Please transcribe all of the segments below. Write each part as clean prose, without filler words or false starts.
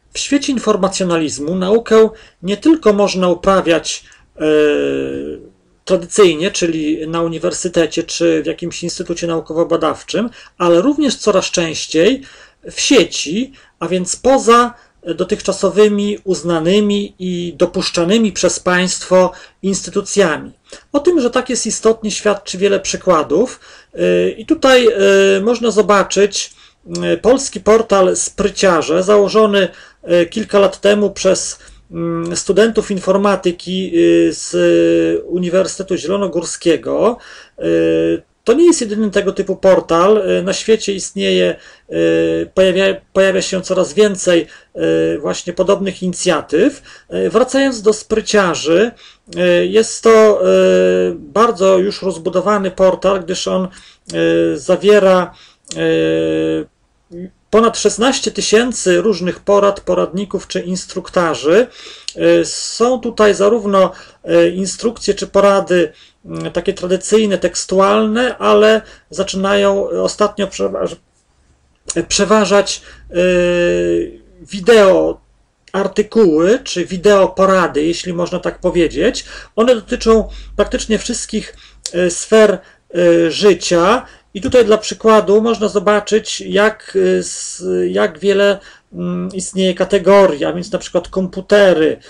W świecie informacjonalizmu naukę nie tylko można uprawiać tradycyjnie, czyli na uniwersytecie czy w jakimś instytucie naukowo-badawczym, ale również coraz częściej w sieci, a więc poza dotychczasowymi, uznanymi i dopuszczanymi przez państwo instytucjami. O tym, że tak jest istotnie, świadczy wiele przykładów i tutaj można zobaczyć polski portal Spryciarze, założony kilka lat temu przez studentów informatyki z Uniwersytetu Zielonogórskiego. To nie jest jedyny tego typu portal. Na świecie istnieje, pojawia się coraz więcej właśnie podobnych inicjatyw. Wracając do Spryciarzy, jest to bardzo już rozbudowany portal, gdyż on zawiera ponad 16 000 różnych porad, poradników czy instruktarzy. Są tutaj zarówno instrukcje czy porady takie tradycyjne, tekstualne, ale zaczynają ostatnio przeważać wideo artykuły czy wideo porady, jeśli można tak powiedzieć. One dotyczą praktycznie wszystkich sfer życia. I tutaj dla przykładu można zobaczyć, jak wiele istnieje kategorii, a więc na przykład komputery,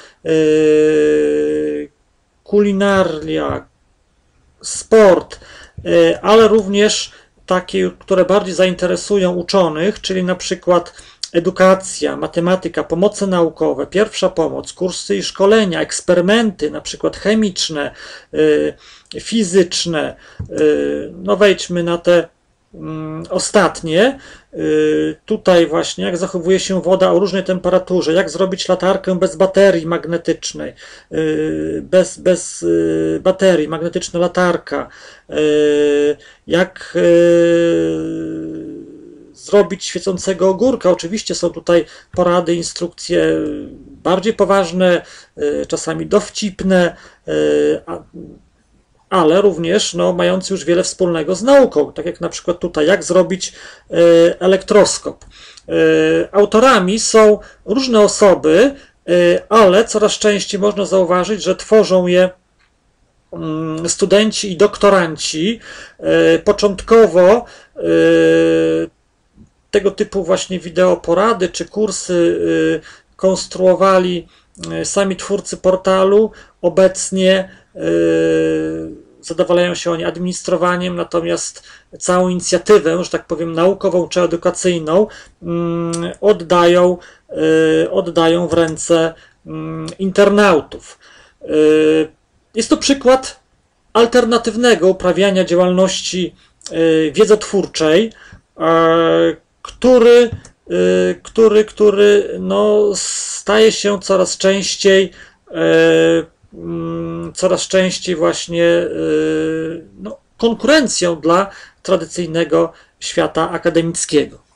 kulinaria, sport, ale również takie, które bardziej zainteresują uczonych, czyli na przykład edukacja, matematyka, pomoce naukowe, pierwsza pomoc, kursy i szkolenia, eksperymenty, na przykład chemiczne, fizyczne. No wejdźmy na te ostatnie. Tutaj właśnie jak zachowuje się woda o różnej temperaturze, jak zrobić latarkę bez baterii magnetycznej, bez baterii, magnetyczna latarka, jak zrobić świecącego ogórka. Oczywiście są tutaj porady, instrukcje bardziej poważne, czasami dowcipne, ale również mające już wiele wspólnego z nauką, tak jak na przykład tutaj, jak zrobić elektroskop. Autorami są różne osoby, ale coraz częściej można zauważyć, że tworzą je studenci i doktoranci. Początkowo tego typu właśnie wideoporady czy kursy konstruowali sami twórcy portalu. Obecnie zadowalają się oni administrowaniem, natomiast całą inicjatywę, że tak powiem, naukową czy edukacyjną oddają w ręce internautów. Jest to przykład alternatywnego uprawiania działalności wiedzotwórczej, który staje się coraz częściej właśnie konkurencją dla tradycyjnego świata akademickiego.